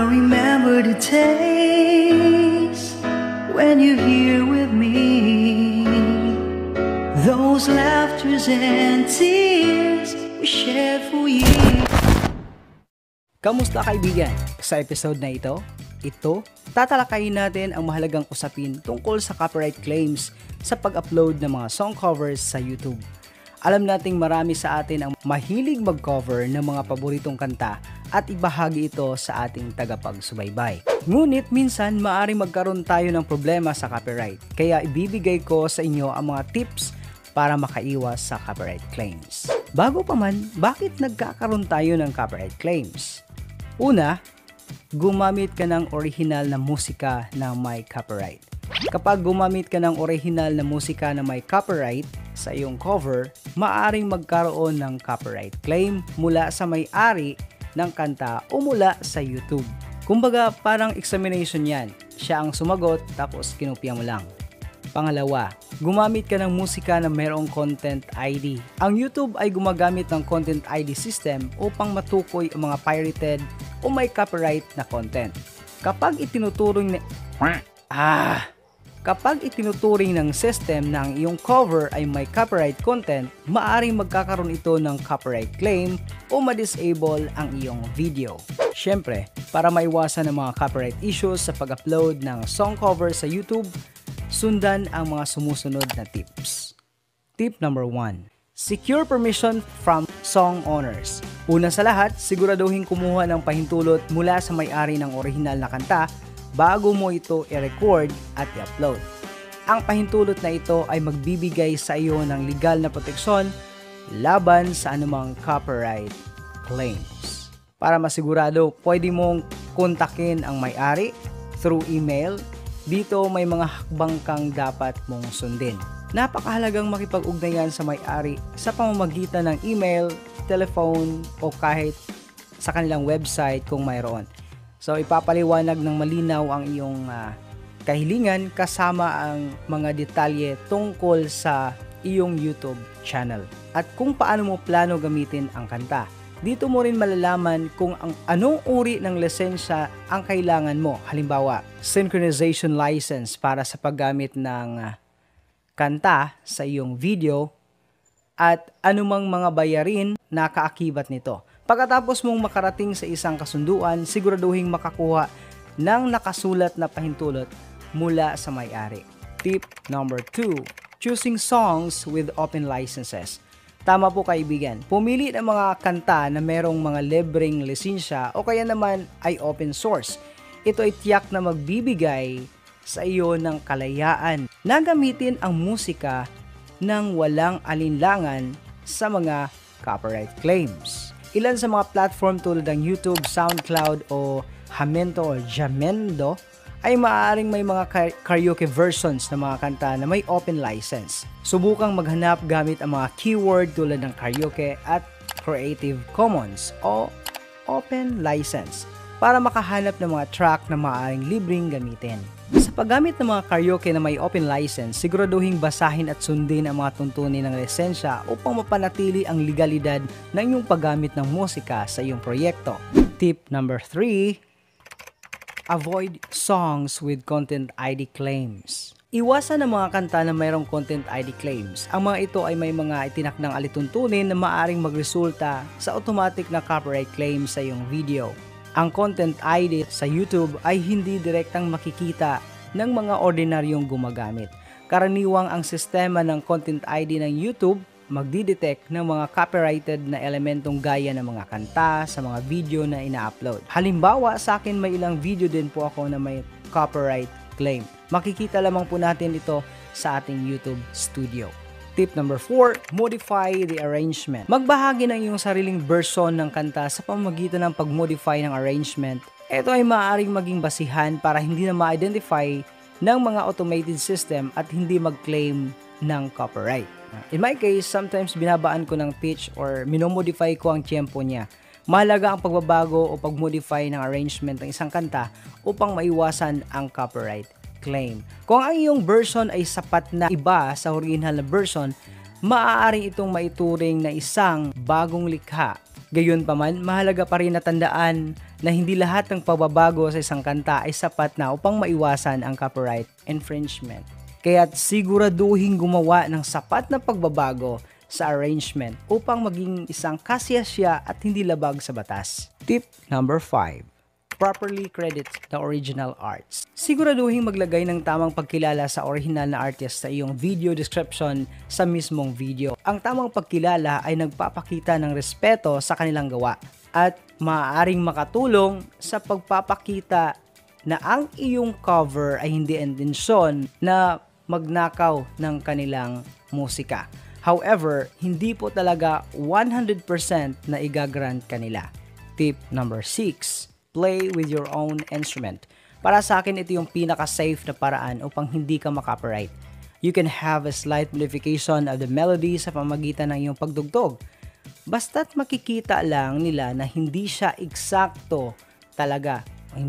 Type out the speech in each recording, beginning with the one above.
remember the days when you're here with me, those laughters and tears we shared for years. Kamusta kaibigan? Sa episode na ito, tatalakayin natin ang mahalagang usapin tungkol sa copyright claims sa pag-upload ng mga song covers sa YouTube. Alam nating marami sa atin ang mahilig mag-cover ng mga paboritong kanta at ibahagi ito sa ating tagapagsubaybay. Ngunit minsan maaring magkaroon tayo ng problema sa copyright, kaya ibibigay ko sa inyo ang mga tips para makaiwas sa copyright claims. Bago pa man, bakit nagkakaroon tayo ng copyright claims? Una, gumamit ka ng original na musika na may copyright. Kapag gumamit ka ng original na musika na may copyright sa iyong cover, maaring magkaroon ng copyright claim mula sa may-ari ng kanta o mula sa YouTube. Kumbaga, parang examination yan. Siya ang sumagot tapos kinopya mo lang. Pangalawa, gumamit ka ng musika na mayroong Content ID. Ang YouTube ay gumagamit ng Content ID system upang matukoy ang mga pirated o may copyright na content. Kapag itinuturing ng system na ang iyong cover ay may copyright content, maaaring magkakaroon ito ng copyright claim o ma-disable ang iyong video. Siyempre, para maiwasan ang mga copyright issues sa pag-upload ng song cover sa YouTube, sundan ang mga sumusunod na tips. Tip number 1. Secure permission from song owners. Una sa lahat, siguraduhin kumuha ng pahintulot mula sa may-ari ng original na kanta bago mo ito i-record at i-upload. Ang pahintulot na ito ay magbibigay sa iyo ng legal na proteksyon laban sa anumang copyright claims. Para masigurado, pwede mong kontakin ang may-ari through email. Dito may mga hakbang kang dapat mong sundin. Napakahalagang makipag-ugnayan sa may-ari sa pamamagitan ng email, telephone o kahit sa kanilang website kung mayroon. So ipapaliwanag ng malinaw ang iyong kahilingan kasama ang mga detalye tungkol sa iyong YouTube channel at kung paano mo plano gamitin ang kanta. Dito mo rin malalaman kung anong uri ng lisensya ang kailangan mo. Halimbawa, synchronization license para sa paggamit ng kanta sa iyong video at anumang mga bayarin na kaakibat nito. Pagkatapos mong makarating sa isang kasunduan, siguraduhin makakuha ng nakasulat na pahintulot mula sa may-ari. Tip number 2. Choosing songs with open licenses. Tama po kaibigan, pumili ng mga kanta na merong mga libreng lisensya o kaya naman ay open source. Ito ay tiyak na magbibigay sa iyo ng kalayaan na gamitin ang musika nang walang alinlangan sa mga copyright claims. Ilan sa mga platform tulad ng YouTube, SoundCloud o Jamendo ay maaaring may mga karaoke versions ng mga kanta na may open license. Subukang maghanap gamit ang mga keyword tulad ng karaoke at Creative Commons o open license para makahanap ng mga track na maaaring libreng gamitin. Sa paggamit ng mga karaoke na may open license, siguraduhin basahin at sundin ang mga tuntunin ng lisensya upang mapanatili ang legalidad ng iyong paggamit ng musika sa iyong proyekto. Tip number 3. Avoid songs with Content ID claims. Iwasan ang mga kanta na mayroong Content ID claims. Ang mga ito ay may mga itinakdang alituntunin na maaaring magresulta sa automatic na copyright claim sa iyong video. Ang Content ID sa YouTube ay hindi direktang makikita ng mga ordinaryong gumagamit. Karaniwang ang sistema ng Content ID ng YouTube magdidetect ng mga copyrighted na elementong gaya ng mga kanta sa mga video na ina-upload. Halimbawa, sa akin may ilang video din po ako na may copyright claim. Makikita lamang po natin ito sa ating YouTube studio. Tip number 4, modify the arrangement. Magbahagi ng iyong sariling version ng kanta sa pamamagitan ng pag-modify ng arrangement. Ito ay maaaring maging basihan para hindi na ma-identify ng mga automated system at hindi mag-claim ng copyright. In my case, sometimes binabaan ko ng pitch or minomodify ko ang tempo niya. Mahalaga ang pagbabago o pag-modify ng arrangement ng isang kanta upang maiwasan ang copyright claim. Kung ang iyong version ay sapat na iba sa original na version, maaaring itong maituring na isang bagong likha Gayunpaman, mahalaga pa rin na tandaan na hindi lahat ng pagbabago sa isang kanta ay sapat na upang maiwasan ang copyright infringement. Kaya't siguraduhin gumawa ng sapat na pagbabago sa arrangement upang maging isang kasiyasya at hindi labag sa batas. Tip number 5. Properly credit the original arts. Siguraduhin maglagay ng tamang pagkilala sa original na artist sa iyong video description sa mismong video. Ang tamang pagkilala ay nagpapakita ng respeto sa kanilang gawa at maaaring makatulong sa pagpapakita na ang iyong cover ay hindi intensyon na magnakaw ng kanilang musika. However, hindi po talaga 100% na igagrant kanila. Tip number 6. Play with your own instrument. Para sa akin, ito yung pinaka-safe na paraan upang hindi ka makopyright. You can have a slight modification of the melody sa pamamagitan ng iyong pagdugtog. Basta't makikita lang nila na hindi siya eksakto talaga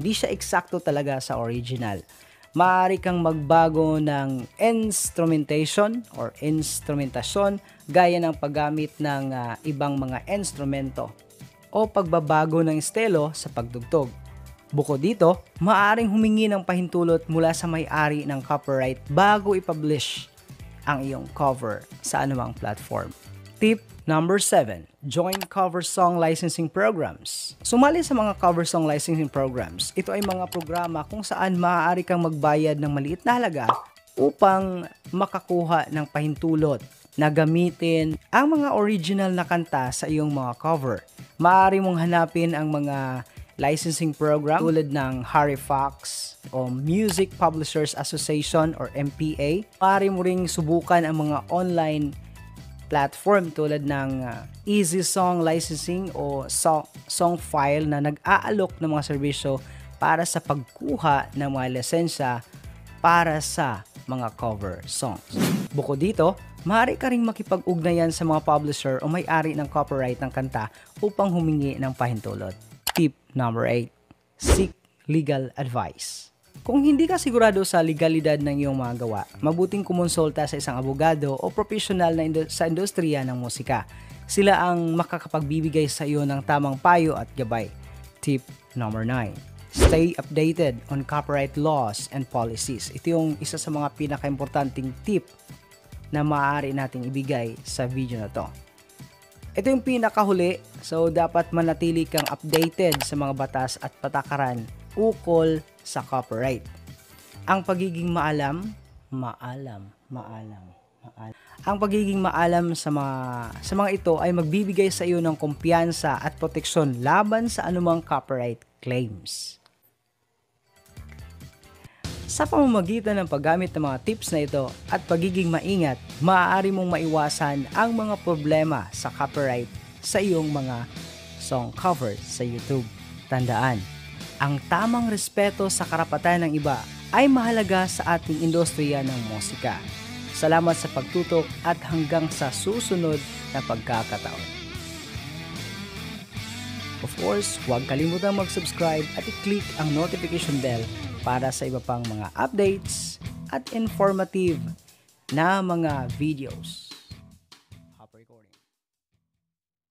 sa original. Maaari kang magbago ng instrumentation or instrumentasyon gaya ng paggamit ng ibang mga instrumento o pagbabago ng estilo sa pagdugtog. Bukod dito, maaaring humingi ng pahintulot mula sa may-ari ng copyright bago i-publish ang iyong cover sa anumang platform. Tip number 7. Join cover song licensing programs. Sumali sa mga cover song licensing programs. Ito ay mga programa kung saan maaari kang magbayad ng maliit na halaga upang makakuha ng pahintulot na gamitin ang mga original na kanta sa iyong mga cover. Maaari mong hanapin ang mga licensing program tulad ng Harry Fox o Music Publishers Association or MPA. Maaari mo ring subukan ang mga online platform tulad ng Easy Song Licensing o Song File na nag-aalok ng mga serbisyo para sa pagkuha ng mga lisensya para sa mga cover songs. Bukod dito, maaari ka ring makipag-ugnayan sa mga publisher o may-ari ng copyright ng kanta upang humingi ng pahintulot. Tip number 8. Seek legal advice. Kung hindi ka sigurado sa legalidad ng iyong mga gawa, mabuting kumonsulta sa isang abogado o profesional na sa industriya ng musika. Sila ang makakapagbibigay sa iyo ng tamang payo at gabay. Tip number 9. Stay updated on copyright laws and policies. Ito yung isa sa mga pinaka-importanting tip na maaari nating ibigay sa video na to. Ito yung pinakahuli, so dapat manatili kang updated sa mga batas at patakaran ukol sa copyright. Ang pagiging maalam. Ang pagiging maalam sa mga ito ay magbibigay sa iyo ng kumpiyansa at proteksyon laban sa anumang copyright claims. Sa pamamagitan ng paggamit ng mga tips na ito at pagiging maingat, maaari mong maiwasan ang mga problema sa copyright sa iyong mga song covers sa YouTube. Tandaan, ang tamang respeto sa karapatan ng iba ay mahalaga sa ating industriya ng musika. Salamat sa pagtutok at hanggang sa susunod na pagkakataon. Of course, huwag kalimutang mag-subscribe at i-click ang notification bell para sa iba pang mga updates at informative na mga videos.